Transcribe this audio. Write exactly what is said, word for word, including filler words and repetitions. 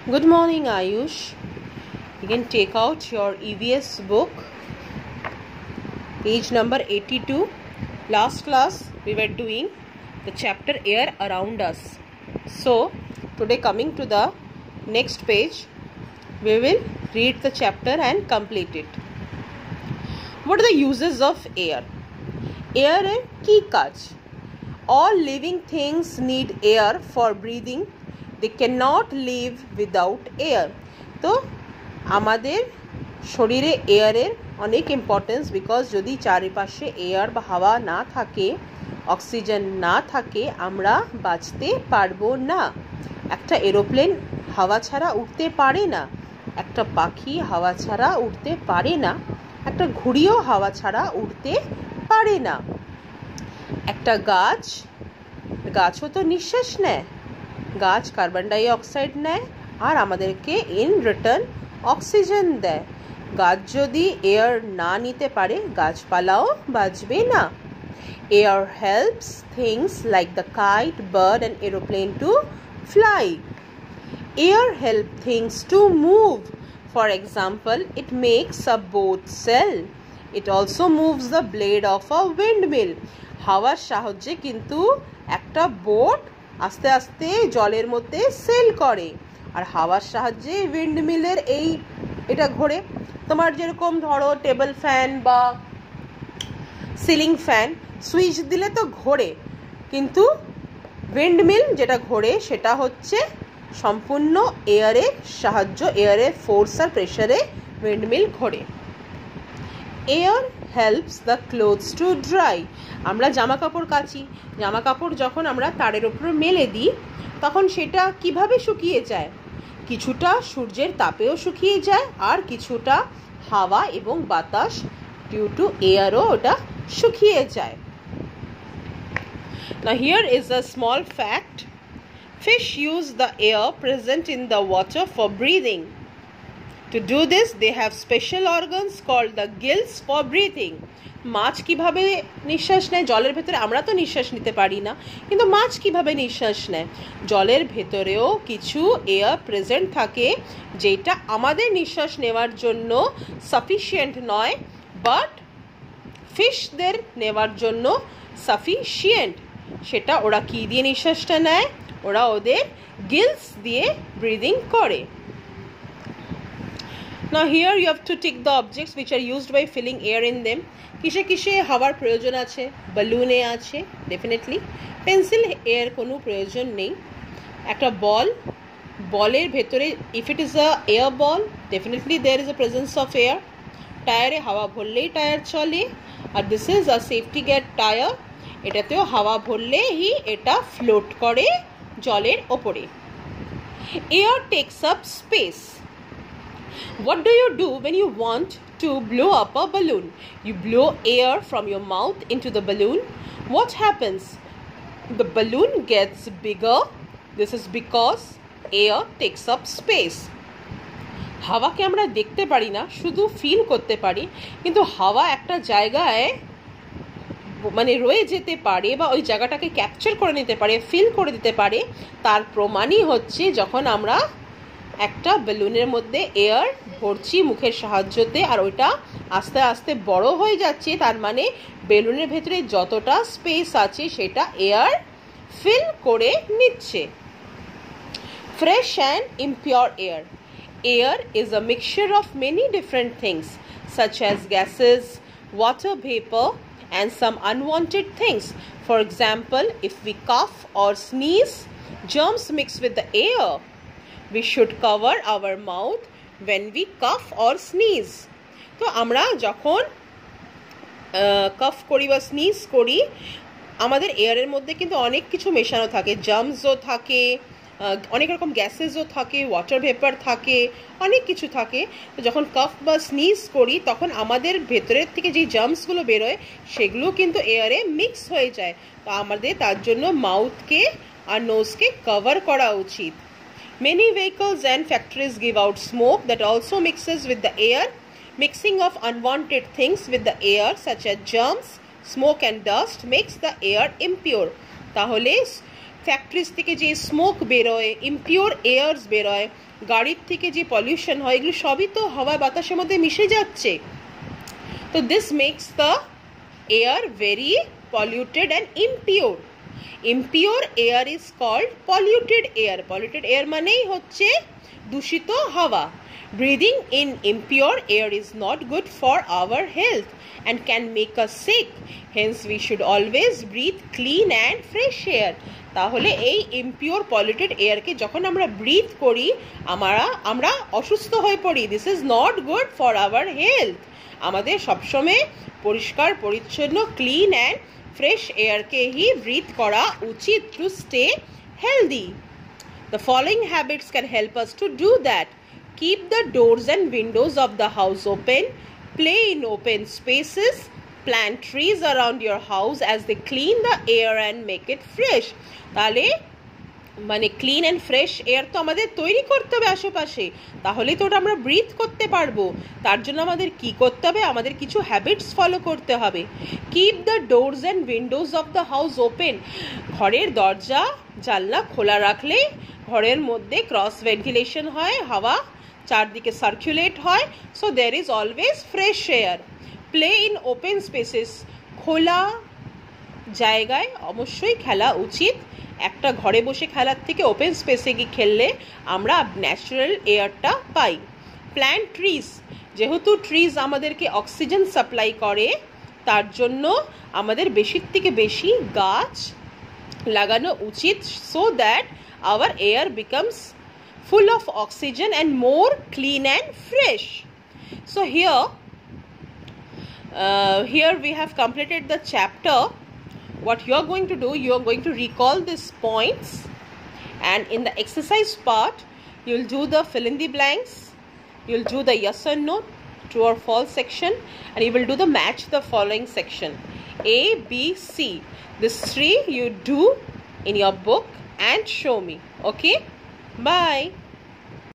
Good morning, Ayush. You can take out your E V S book, page number eighty-two. Last class we were doing the chapter Air Around Us. So today, coming to the next page, we will read the chapter and complete it. What are the uses of air? Air এর কি কাজ? All living things need air for breathing. They cannot live without air. তো আমাদের শরীরে এয়ারের অনেক importance, because যদি চারিপাশে air বা হাওয়া না থাকে, অক্সিজেন না থাকে, আমরা বাঁচতে পারবো না। একটা এরোপ্লেন হাওয়া ছাড়া উড়তে পারে না, একটা পাখি হাওয়া ছাড়া উড়তে পারে না, একটা ঘুড়িও হাওয়া ছাড়া উড়তে পারে না। একটা গাছ গাছও তো নিঃশ্বাস নেয়, গাছ কার্বন ডাই অক্সাইড নেয় আর আমাদেরকে ইন রিটার্ন অক্সিজেন দেয়। গাছ যদি এয়ার না নিতে পারে, গাছপালাও বাঁচবে না। Air helps things like the kite, bird and aeroplane to fly. Air help things to move. For example, it makes a boat sail. It also moves the blade of a windmill. হাওয়ার সাহায্যে কিন্তু একটা boat আস্তে আস্তে জলের মধ্যে sell করে, আর হাওয়ার সাহায্যে উইন্ডমিলের এই এটা ঘোরে। তোমার যেরকম ধরো টেবিল ফ্যান বা সিলিং ফ্যান, সুইচ দিলে তো ঘোরে, কিন্তু উইন্ডমিল যেটা ঘোরে সেটা হচ্ছে সম্পূর্ণ এয়ারের সাহায্য, এয়ারের ফোর্স আর প্রেশারে উইন্ডমিল ঘোরে। Air helps the clothes to dry. আমরা জামা কাপড় কাচি, জামা কাপড় যখন আমরা তারের ওপর মেলে দিই, তখন সেটা কিভাবে শুকিয়ে যায়? কিছুটা সূর্যের তাপেও শুকিয়ে যায়, আর কিছুটা হাওয়া এবং বাতাস ডিউ টু এয়ারও ওটা শুকিয়ে যায়। Now here is a small fact. Fish use the air present in the water for breathing. To do this, they have special organs called the gills for breathing. মাছ কিভাবে নিঃশ্বাস নেয়? জলের ভেতরে আমরা তো নিঃশ্বাস নিতে পারি না, কিন্তু মাছ কিভাবে নিঃশ্বাস নেয়? জলের ভেতরেও কিছু এয়ার প্রেজেন্ট থাকে, যেটা আমাদের নিঃশ্বাস নেওয়ার জন্য সাফিসিয়েন্ট নয়, বাট ফিশদের নেওয়ার জন্য সাফিসিয়েন্ট। সেটা ওরা কি দিয়ে নিঃশ্বাসটা নেয়? ওরা ওদের গিলস দিয়ে ব্রিদিং করে। Now here you have to tick the objects which are used by filling air in them. কিসে কিসে হাওয়ার প্রয়োজন আছে? বালুনে আছে ডেফিনেটলি। পেন্সিল এর কোনো প্রয়োজন নেই। একটা বল, বলের ভেতরে if it is a air ball, definitely there is a presence of air. টায়ারে হাওয়া ভরলেই টায়ার চলে, আর this is a safety gate tyre. এটাতেও হাওয়া ভরলেই এটা ফ্লোট করে জলের ওপরে। Air takes up space. What do you do when you want to blow up a balloon? You blow air from your mouth into the balloon. What happens? The balloon gets bigger. This is because air takes up space. হাওয়াকে আমরা দেখতে পারি না, শুধু feel করতে পারি, কিন্তু হাওয়া একটা জায়গায় মানে রয়ে যেতে পারে বা ওই জায়গাটাকে ক্যাপচার করে নিতে পারে, ফিল করে দিতে পারে। তার প্রমাণই হচ্ছে যখন আমরা একটা বেলুনের মধ্যে এয়ার ভরছি মুখের সাহায্যতে, আর ওইটা আস্তে আস্তে বড় হয়ে যাচ্ছে, তার মানে বেলুনের ভেতরে যতটা স্পেস আছে সেটা এয়ার ফিল করে নিচ্ছে। Fresh and impure air. Air is a mixture of many different things such as gases, water vapor and some unwanted things. For example, if we cough or sneeze, germs mix with the air. We should cover our mouth when we cough or sneeze. তো আমরা যখন কফ করি বা sneeze করি, আমাদের এয়ারের মধ্যে কিন্তু অনেক কিছু মেশানো থাকে, জার্মসও থাকে, অনেক রকম গ্যাসেসও থাকে, ওয়াটার ভেপার থাকে, অনেক কিছু থাকে। তো যখন কফ বা স্নিজ করি, তখন আমাদের ভেতরের থেকে যে জার্মসগুলো বেরোয় সেগুলো কিন্তু এয়ারে মিক্স হয়ে যায়। তো আমাদের তার জন্য মাউথকে আর নোজকে কভার করা উচিত। Many vehicles and factories give out smoke that also mixes with the air. Mixing of unwanted things with the air such as germs, smoke and dust makes the air impure. তাহলে factories থেকে যে smoke বেরোয়, impure ears বেরোয়, গাড়ির থেকে যে pollution হয়, এগুলো সবই তো হাওয়া বাতাসের মধ্যে মিশে যাচ্ছে। তো this makes the air very polluted and impure. Impure air is called polluted air. Polluted air মানেই হচ্ছে দূষিত হাওয়া। Breathing in impure air is not good for our health and can make us sick. Hence we should always breathe clean and fresh air. তাহলে এই impure polluted air কে যখন আমরা breathe করি আমরা আমরা অসুস্থ হয়ে পড়ি। This is not good for our health. আমাদের সবসময় পরিষ্কার পরিচ্ছন্ন ক্লিন অ্যান্ড ফ্রেশ এয়ারকে হি ব্রিথ করা উচিত to stay healthy. The following habits can help us to do that. Keep the doors and windows of the house open. Play in open spaces. Plant trees around your house as they clean the air and make it fresh. তাহলে মানে clean and fresh air তো আমাদের তৈরি করতে হবে আশেপাশে, তাহলেই তো ওটা আমরা ব্রিথ করতে পারবো। তার জন্য আমাদের কি করতে হবে? আমাদের কিছু হ্যাবিটস ফলো করতে হবে। Keep the doors and windows of the house open. ঘরের দরজা জানলা খোলা রাখলে ঘরের মধ্যে ক্রস ভেন্টিলেশন হয়, হাওয়া চারদিকে সার্কুলেট হয়। So there is always fresh air. Play in open spaces. খোলা জায়গায় অবশ্যই খেলা উচিত। একটা ঘরে বসে খেলার থেকে ওপেন স্পেসে গিয়ে খেললে আমরা ন্যাচারাল এয়ারটা পাই। Plant trees. যেহেতু ট্রিজ আমাদেরকে অক্সিজেন সাপ্লাই করে তার জন্য আমাদের বেশির থেকে বেশি গাছ লাগানো উচিত, so that our air becomes full of oxygen and more clean and fresh. So here uh, here we have completed the chapter. What you are going to do, you are going to recall these points, and in the exercise part you will do the fill in the blanks, you will do the yes or no, true or false section, and you will do the match the following section. A, B, C. These three you do in your book and show me. Okay, bye.